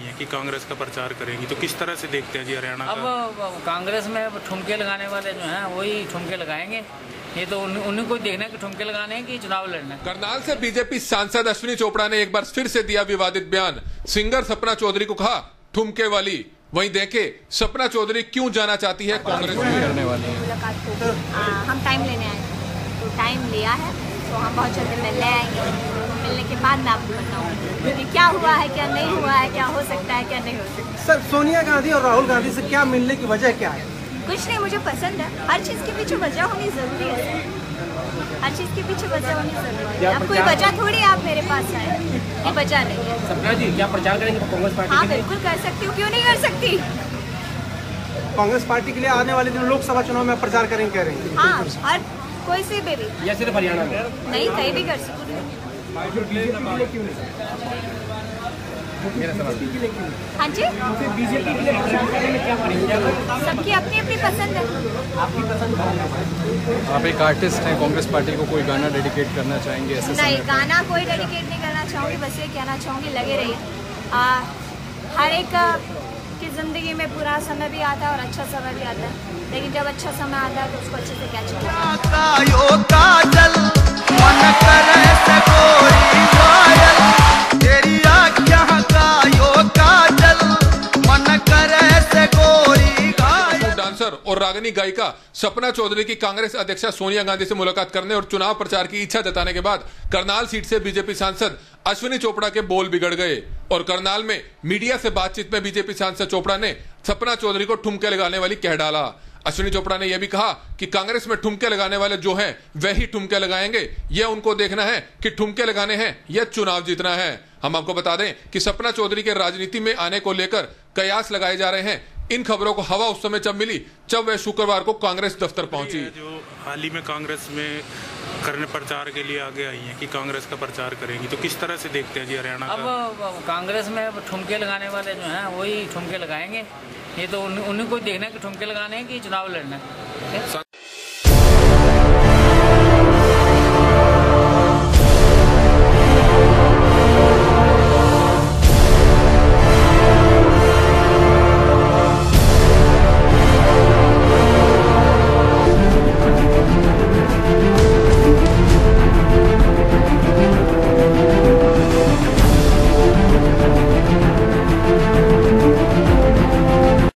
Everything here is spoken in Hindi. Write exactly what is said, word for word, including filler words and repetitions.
हैं कि कांग्रेस का प्रचार करेंगी, तो किस तरह से देखते हैं जी हरियाणा अब का? कांग्रेस में ठुमके लगाने वाले जो हैं वही ठुमके लगाएंगे। ये तो उन, उन्हीं को देखना है कि ठुमके लगाने हैं कि चुनाव लड़ना है। करनाल से बीजेपी सांसद अश्विनी चोपड़ा ने एक बार फिर से दिया विवादित बयान। सिंगर सपना चौधरी को कहा ठुमके वाली। वहीं देखे सपना चौधरी क्यों जाना चाहती है कांग्रेस में करने वाली है। मुलाकात को हम टाइम लेने आए, तो टाइम लिया है, तो हम बहुत जल्दी मिलने आएंगे। मिलने के बाद मैं आपको बताऊंगी कि क्या हुआ है, क्या नहीं हुआ है, क्या हो सकता है, क्या नहीं हो सकता। सर, सोनिया गांधी और राहुल गांधी से क्या मिलने की वजह क्या है? कुछ नहीं, मुझे पसंद है। हर चीज़ के पीछे वजह होनी जरूरी है। हर चीज़ के पीछे वजह होनी जरूरी है। अब कोई वजह थोड़ी आप मेरे पास आए, ये वजह नहीं है। सपना जी, क्या प्रचार करेंगे कांग्रेस पार्टी? हाँ बिल्कुल कर सकती हूँ, क्यों नहीं कर सकती। कांग्रेस पार्टी के लिए आने वाले दिन लोकसभा चुनाव में प्रचार करेंगे कह रहे हैं? हाँ, हर कोई से भी, भी। या सिर्फ हरियाणा में? नहीं, कहीं भी कर सकती हूँ। हाँ जी, बीजेपी के लिए प्रचार करने में क्या करेंगे? सबकी अपनी अपनी पसंद है। आपकी पसंद है? आप एक आर्टिस्ट हैं, कांग्रेस पार्टी को कोई गाना डेडिकेट करना चाहेंगे ऐसे? नहीं, गाना कोई डेडिकेट नहीं करना चाहूँगी, बस ये कहना चाहूँगी लगे रहिए। हर एक की ज़िंदगी में बुरा समय भी आता है और अच्छा समय भी आता है, लेकिन जब अच्छा समय आता है तो उसको अच्छे से कैच डांसर और रागनी गायिका सपना चौधरी की कांग्रेस अध्यक्षा सोनिया गांधी से मुलाकात करने और चुनाव प्रचार की इच्छा जताने के बाद करनाल सीट से बीजेपी सांसद अश्विनी चोपड़ा के बोल बिगड़ गए और करनाल में मीडिया से बातचीत में बीजेपी सांसद चोपड़ा ने सपना चौधरी को ठुमके लगाने वाली कह डाला। अश्विनी चोपड़ा ने यह भी कहा कि कांग्रेस में ठुमके लगाने वाले जो हैं वही ठुमके लगाएंगे, यह उनको देखना है कि ठुमके लगाने हैं या चुनाव जीतना है। हम आपको बता दें कि सपना चौधरी के राजनीति में आने को लेकर कयास लगाए जा रहे हैं। इन खबरों को हवा उस समय जब मिली जब वह शुक्रवार को कांग्रेस दफ्तर पहुंची। जो हाल ही में कांग्रेस में करने प्रचार के लिए आगे आई हैं कि कांग्रेस का प्रचार करेंगी, तो किस तरह से देखते हैं जी हरियाणा अब का? कांग्रेस में ठुमके लगाने वाले जो हैं वही ठुमके लगाएंगे। ये तो उन्हीं को देखना है कि ठुमके लगाने हैं कि चुनाव लड़ना है।